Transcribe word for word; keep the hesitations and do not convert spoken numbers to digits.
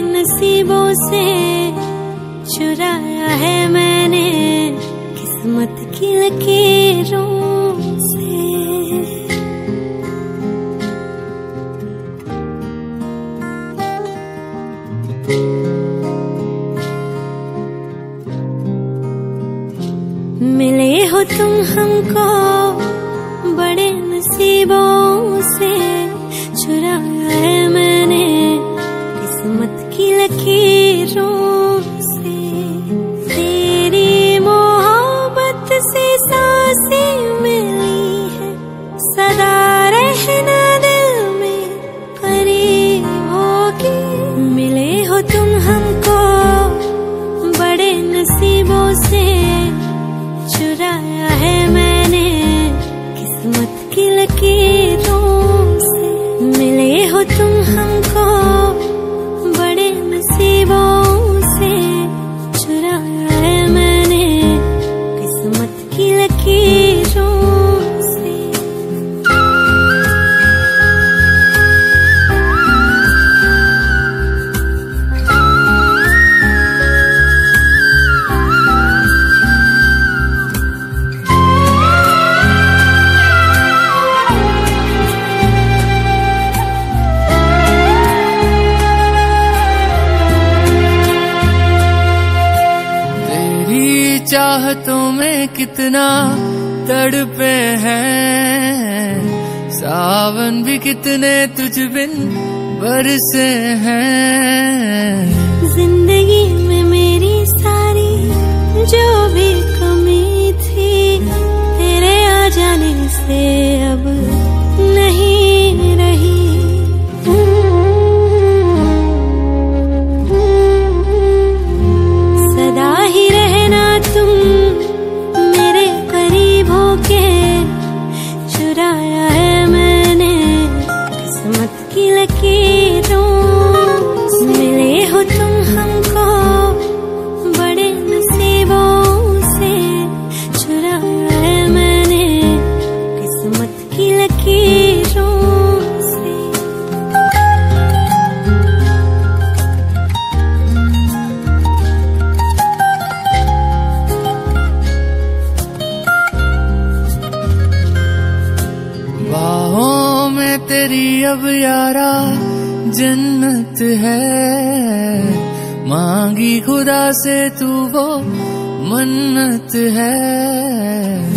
नसीबों से चुराया है मैंने किस्मत की लकीरों से। मिले हो तुम हमको बड़े नसीबों से, चुराया है मैंने किस्मत की लकीरों से। तेरी मोहब्बत से सांसें मिली है, सदा रहना दिल में करीब होगी। मिले हो तुम हमको बड़े नसीबों से, चुराया है मैंने किस्मत की लकीरों से। मिले हो तुम हमको बड़े नसीबों से, चुराया है मैंने किस्मत की लकीरों से। चाहतों में कितना तड़पे हैं, सावन भी कितने तुझ बिन बरसे हैं। जिंदगी में मेरी सारी जो भी कमी थी, तेरे आ जाने से अब नहीं रही। सदा ही रहना तुम मेरे करीब होके, चुराया है मैंने किस्मत की लकीरों से। मिले हो तुम हमको बड़े नसीबों से, चुराया है मैंने किस्मत की लकीरों से। बाहों में तेरी अब यारा जन्नत है, मांगी खुदा से तू वो मन्नत है।